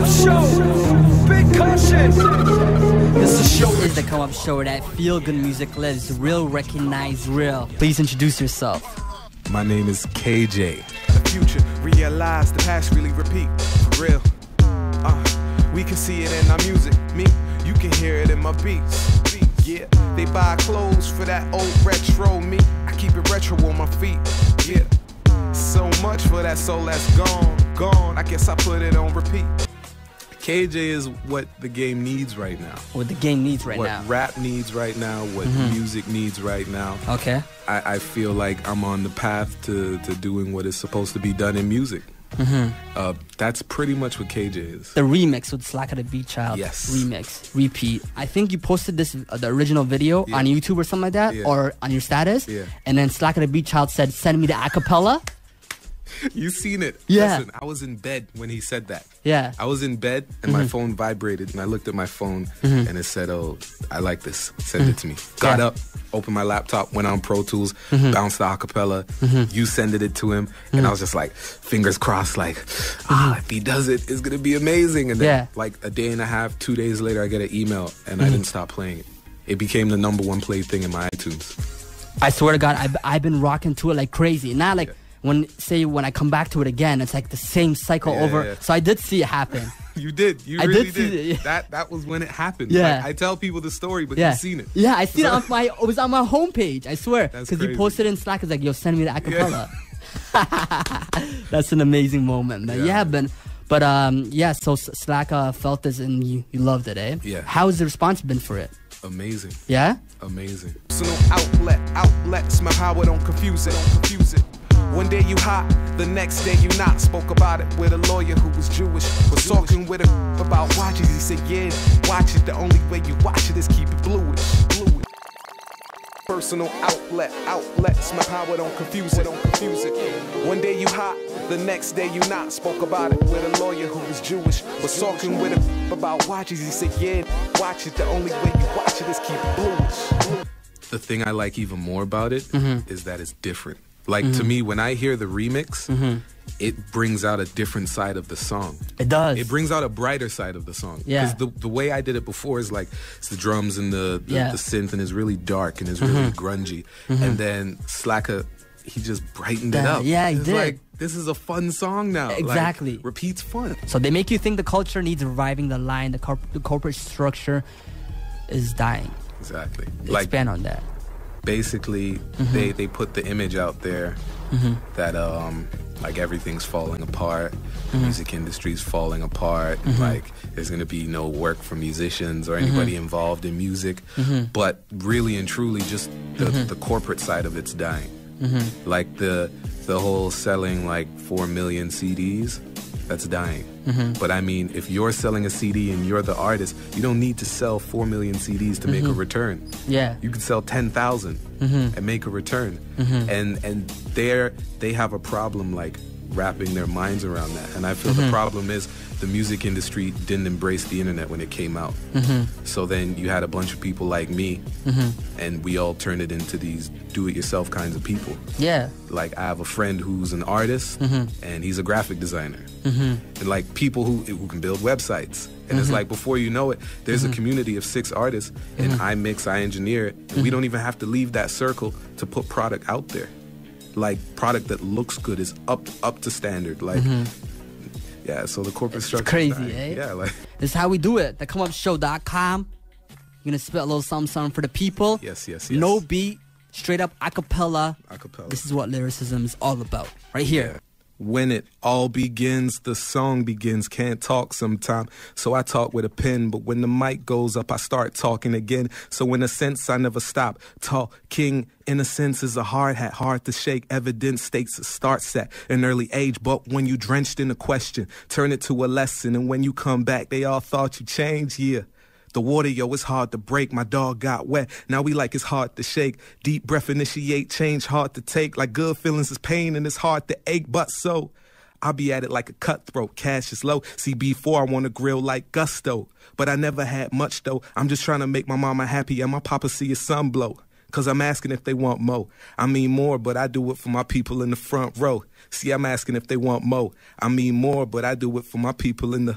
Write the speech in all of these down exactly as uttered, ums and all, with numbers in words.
Show. Big caution. This show is the Come Up Show where that feel-good music lives. Real, recognize real. Please introduce yourself. My name is K J. The future, realize the past really repeat. For real. Uh, we can see it in our music. Me, you can hear it in my beats. Yeah, they buy clothes for that old retro me. I keep it retro on my feet. Yeah, so much for that soul that's gone, gone. I guess I put it on repeat. K J is what the game needs right now. What the game needs right what now. What rap needs right now. What mm-hmm. music needs right now. Okay. I, I feel like I'm on the path to, to doing what is supposed to be done in music. Mm-hmm. Uh, that's pretty much what K J is. The remix with Slacker the Beat Child. Yes. Remix. Repeat. I think you posted this, uh, the original video yeah. on YouTube or something like that, yeah. or on your status. Yeah. And then Slacker the Beat Child said, send me the acapella. You seen it. Yeah. Listen, I was in bed when he said that. Yeah. I was in bed and mm-hmm. my phone vibrated and I looked at my phone mm-hmm. and it said, oh, I like this. Send mm-hmm. it to me. Got yeah. up, opened my laptop, went on Pro Tools, mm-hmm. bounced the acapella. Mm-hmm. You sent it to him. Mm-hmm. And I was just like, fingers crossed, like, ah, if he does it, it's going to be amazing. And then yeah. like a day and a half, two days later, I get an email and mm-hmm. I didn't stop playing it. It became the number one played thing in my iTunes. I swear to God, I've, I've been rocking to it like crazy. Not like... Yeah. When, say, when I come back to it again, it's like the same cycle yeah, over. Yeah. So I did see it happen. You did. You I really did. did. See it, yeah. That that was when it happened. Yeah. Like, I tell people the story, but yeah. you've seen it. Yeah, I seen it on my. It was on my homepage. I swear, That's because you posted it in Slack. It's like, yo, send me the acapella. Yeah. That's an amazing moment, man. Yeah, Yeah, man. but but um, yeah. So Slack uh, felt this and you, you loved it, eh? Yeah. How's the response been for it? Amazing. Yeah. Amazing. Personal outlet, outlets, my power don't confuse it, don't confuse it. One day you hot, the next day you not. Spoke about it with a lawyer who was Jewish. Was talking with him about watches. He said, yeah, watch it. The only way you watch it is keep it bluish, bluish. Personal outlet, outlets, my power don't confuse it, don't confuse it. One day you hot, the next day you not. Spoke about it with a lawyer who was Jewish. Was talking with him about watches. He said, yeah, watch it. The only way you watch it is keep it bluish. The thing I like even more about it mm-hmm. is that it's different. Like, mm-hmm. to me, when I hear the remix, mm-hmm. it brings out a different side of the song. It does. It brings out a brighter side of the song. Yeah. Because the, the way I did it before is like, it's the drums and the, the, yeah. the synth, and it's really dark and it's mm-hmm. really grungy. Mm-hmm. And then Slacker, he just brightened it Yeah, up. yeah, he it's did. like, this is a fun song now. Exactly. Like, repeat's fun. So they make you think the culture needs reviving. The line, the, corp- the corporate structure is dying. Exactly. Expand on that. Basically, mm-hmm. they, they put the image out there mm-hmm. that um like everything's falling apart, mm-hmm. the music industry's falling apart, mm-hmm. like there's gonna be no work for musicians or anybody mm-hmm. involved in music. Mm-hmm. But really and truly, just the, mm-hmm. the corporate side of it's dying. Mm-hmm. Like the the whole selling like four million C Ds, that's dying. Mm-hmm. But I mean, if you're selling a C D and you're the artist, you don't need to sell four million C Ds to mm-hmm. make a return. Yeah. You can sell ten thousand mm-hmm. and make a return. Mm-hmm. And and they're, they have a problem like wrapping their minds around that. And I feel mm-hmm. the problem is the music industry didn't embrace the internet when it came out. Mm-hmm. So then you had a bunch of people like me, mm-hmm. and we all turned it into these do-it-yourself kinds of people. Yeah. Like, I have a friend who's an artist, mm-hmm. and he's a graphic designer. Mm-hmm. And like people who who can build websites. And mm-hmm. it's like, before you know it, there's mm-hmm. a community of six artists, and mm-hmm. I mix, I engineer it. And mm-hmm. we don't even have to leave that circle to put product out there. Like, product that looks good is up up to standard. Like, mm-hmm. yeah, so the corporate it's structure crazy, is dying. eh? Yeah, like, this is how we do it. the come up show dot com. You're gonna spit a little something, something for the people. Yes, yes, yes. No beat, straight up acapella. Acapella. This is what lyricism is all about, right here. Yeah. When it all begins, the song begins. Can't talk sometime, so I talk with a pen. But when the mic goes up, I start talking again. So in a sense, I never stop talking. Innocence is a hard hat, hard to shake. Evidence states it starts at an early age. But when you drenched in a question, turn it to a lesson. And when you come back, they all thought you changed, yeah. The water, yo, it's hard to break. My dog got wet. Now we like it's hard to shake. Deep breath initiate change, hard to take. Like good feelings is pain and it's hard to ache. But so, I'll be at it like a cutthroat. Cash is low. See, before I want to grill like gusto. But I never had much, though. I'm just trying to make my mama happy and my papa see his son blow. Cause I'm asking if they want more. I mean more, but I do it for my people in the front row. See, I'm asking if they want more. I mean more, but I do it for my people in the...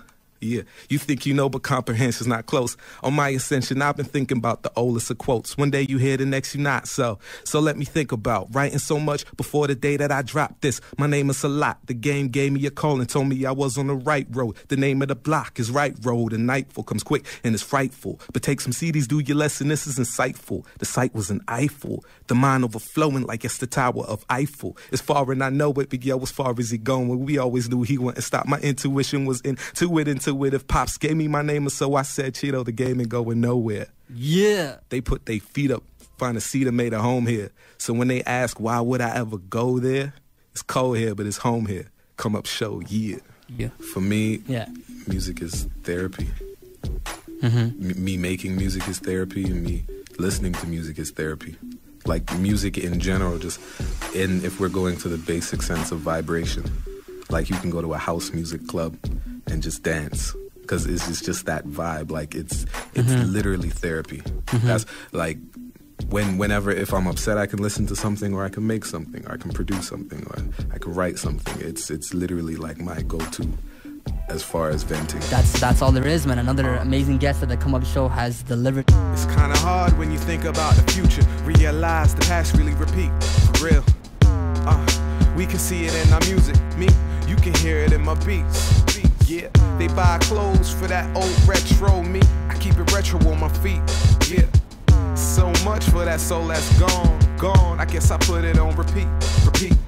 Yeah, you think you know, but comprehension's not close. On my ascension, I've been thinking about the oldest of quotes. One day you hear, the next you not. So, so let me think about writing so much before the day that I dropped this. My name is Salat. The game gave me a call and told me I was on the right road. The name of the block is Right Road, and nightfall comes quick and it's frightful. But take some C Ds, do your lesson. This is insightful. The sight was an Eiffel. The mind overflowing like it's the Tower of Eiffel. As far and I know it, but yo, as far as he going, we always knew he wouldn't stop. My intuition was into it, into it. If Pops gave me my name, so I said, Cheeto, the game ain't going nowhere. Yeah. They put their feet up, find a seat and made a home here. So when they ask, why would I ever go there? It's cold here, but it's home here. Come up show, yeah. Yeah. For me, yeah. music is therapy. Mm-hmm. M- me making music is therapy, and me listening to music is therapy. Like music in general, just in if we're going to the basic sense of vibration. Like you can go to a house music club and just dance because it's just, just that vibe. Like it's it's mm-hmm. literally therapy. Mm-hmm. That's like when whenever if I'm upset, I can listen to something, or I can make something, or I can produce something, or I can write something. It's it's literally like my go-to as far as venting. That's that's all there is, man. Another amazing guest that the Come Up Show has delivered. It's kind of hard when you think about the future. Realize the past really repeat. For real. Uh, we can see it in our music. Me, you can hear it in my beats. Yeah, they buy clothes for that old retro me. I keep it retro on my feet. Yeah, so much for that soul that's gone, gone. I guess I put it on repeat, repeat.